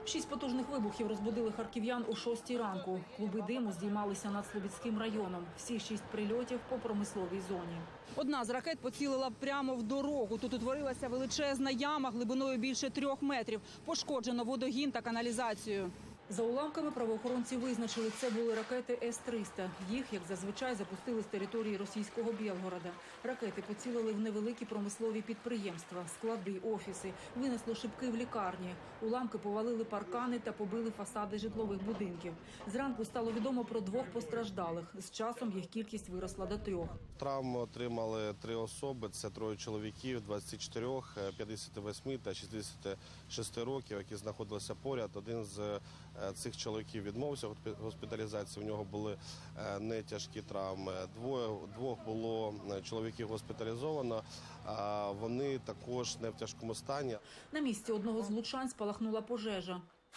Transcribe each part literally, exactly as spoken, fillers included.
Шість потужних вибухів розбудили харків'ян о шостій ранку. Клуби диму здіймалися над Слобідським районом. Всі шість прильотів по промисловій зоні. Одна з ракет поцілила прямо в дорогу. Тут утворилася величезна яма глибиною більше трьох метрів. Пошкоджено водогін та каналізацію. За уламками правоохоронці визначили, це були ракети С триста. Їх, як зазвичай, запустили з території російського Білгорода. Ракети поцілили в невеликі промислові підприємства, склади, офіси. Винесло шибки в лікарні. Уламки повалили паркани та побили фасади житлових будинків. Зранку стало відомо про двох постраждалих. З часом їх кількість виросла до трьох. Травми отримали три особи. Це троє чоловіків двадцяти чотирьох, п'ятдесят восьми та шістдесят шести років, які знаходилися поряд. Один з цих чоловіків відмовився від госпіталізації, у нього були не тяжкі травми. Двоє, двох було чоловіків госпіталізовано, а вони також не в тяжкому стані. На місці одного з влучань спалахнула пожежа.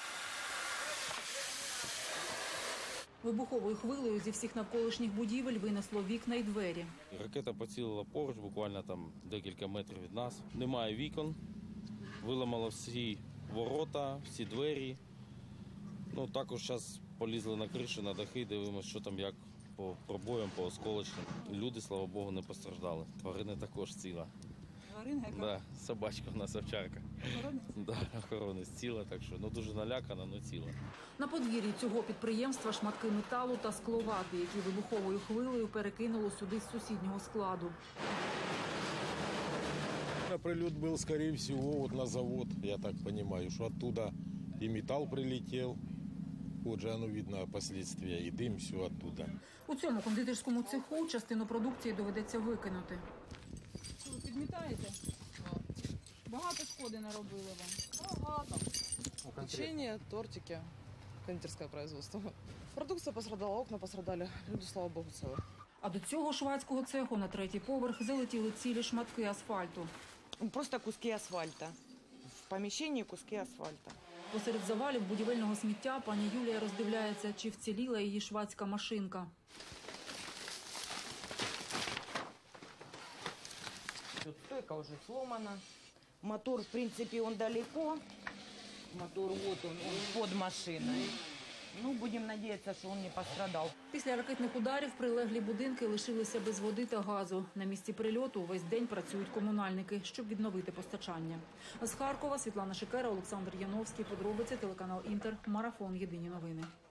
Вибуховою хвилею зі всіх навколишніх будівель винесло вікна й двері. Ракета поцілила поруч, буквально там декілька метрів від нас. Немає вікон, виламало всі ворота, всі двері. Ну, також зараз полізли на кришу, на дахи, дивимося, що там, як по пробоям, по осколочним. Люди, слава Богу, не постраждали. Тварини також ціла. Тварина яка? Да, собачка у нас овчарка. Охоронець? Да, охоронець ціла, так що ну, дуже налякана, але ціла. На подвір'ї цього підприємства шматки металу та скловати, які вибуховою хвилею перекинуло сюди з сусіднього складу. Прилет был, скорее всего, вот на завод, я так понимаю, что оттуда и металл прилетел. Вот же оно видно последствия, и дым, все оттуда. У цьому кондитерському цеху частину продукції доведеться викинути. Що, ви підмітаєте? Багато шкоди наробили вам? Багато. Печенье, тортики, кондитерское производство. Продукция пострадала, окна пострадали. Люди, слава Богу, целы. А до цього швадського цеху на третій поверх залетіли цілі шматки асфальту. Просто куски асфальта. В помещении куски асфальта. Посеред завалів будівельного сміття пані Юлія роздивляється, чи вціліла її швадська машинка. Тут стойка уже сломана. Мотор, в принципе, он далеко. Мотор вот он, он под машиной. Ну, будем надеяться, что он не пострадал. Після ракетних ударів прилеглі будинки лишилися без води та газу. На місці прильоту весь день працюють комунальники, щоб відновити постачання. З Харкова Світлана Шикера, Олександр Яновський. Подробиці, телеканал Інтер. Марафон. Єдині новини.